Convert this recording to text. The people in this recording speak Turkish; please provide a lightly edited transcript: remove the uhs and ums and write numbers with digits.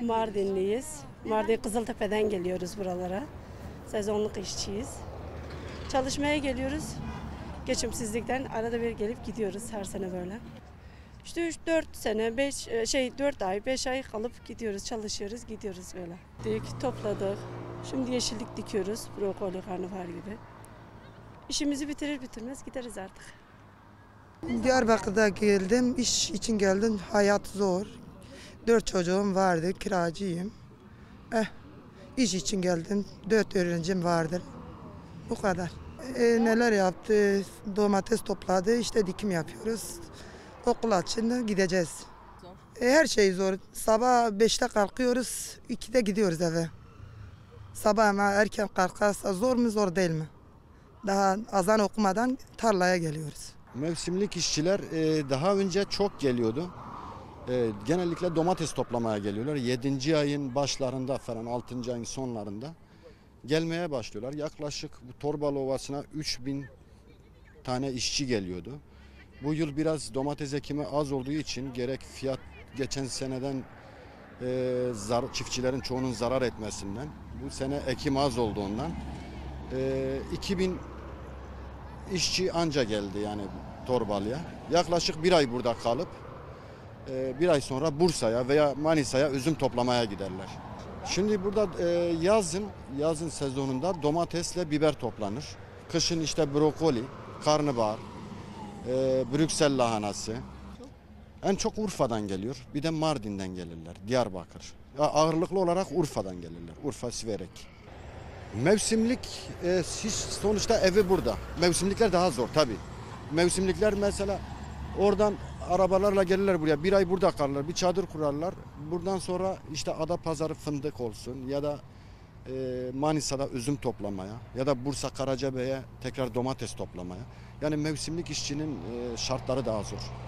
Mardinliyiz. Mardin Kızıltepe'den geliyoruz buralara. Sezonluk işçiyiz. Çalışmaya geliyoruz. Geçimsizlikten arada bir gelip gidiyoruz her sene böyle. İşte 3-4 sene, 4 ay, 5 ay kalıp gidiyoruz, çalışıyoruz, gidiyoruz böyle. Topladık. Şimdi yeşillik dikiyoruz, brokoli, karnabahar gibi. İşimizi bitirir bitirmez gideriz artık. Diyarbakır'da geldim, iş için geldim. Hayat zor. 4 çocuğum vardı, kiracıyım. İş için geldim. 4 öğrencim vardır. Bu kadar. Neler yaptı? Domates topladı, işte dikim yapıyoruz. Okul açığında gideceğiz. Her şey zor. Sabah 5'te kalkıyoruz, 2'de gidiyoruz eve. Sabah ama erken kalkarsa zor mu zor değil mi? Daha azan okumadan tarlaya geliyoruz. Mevsimlik işçiler daha önce çok geliyordu. Genellikle domates toplamaya geliyorlar. 7. ayın başlarında falan 6. ayın sonlarında gelmeye başlıyorlar. Yaklaşık bu Torbalı Ovası'na 3000 tane işçi geliyordu. Bu yıl biraz domates ekimi az olduğu için gerek fiyat geçen seneden çiftçilerin çoğunun zarar etmesinden, bu sene ekim az olduğundan 2000 işçi anca geldi yani Torbalı'ya. Yaklaşık bir ay burada kalıp bir ay sonra Bursa'ya veya Manisa'ya üzüm toplamaya giderler. Şimdi burada yazın sezonunda domatesle biber toplanır. Kışın işte brokoli, karnabahar, Brüksel lahanası. En çok Urfa'dan geliyor. Bir de Mardin'den gelirler. Diyarbakır. Ağırlıklı olarak Urfa'dan gelirler. Urfa, Siverek. Mevsimlik sonuçta evi burada. Mevsimlikler daha zor tabii. Mevsimlikler mesela oradan arabalarla gelirler buraya. Bir ay burada kalırlar. Bir çadır kurarlar. Buradan sonra işte Adapazarı fındık olsun ya da Manisa'da üzüm toplamaya ya da Bursa Karacabey'e tekrar domates toplamaya. Yani mevsimlik işçinin şartları daha zor.